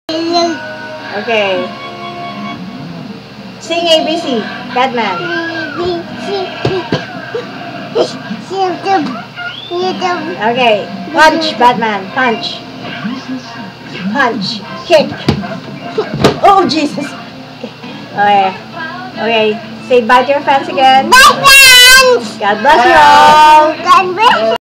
Okay. Sing ABC, Batman. Okay. Punch, Batman. Punch. Punch. Kick. Oh, Jesus. Okay. Okay. Say bye to your fans again. Bye, friends! God bless you all. God bless you.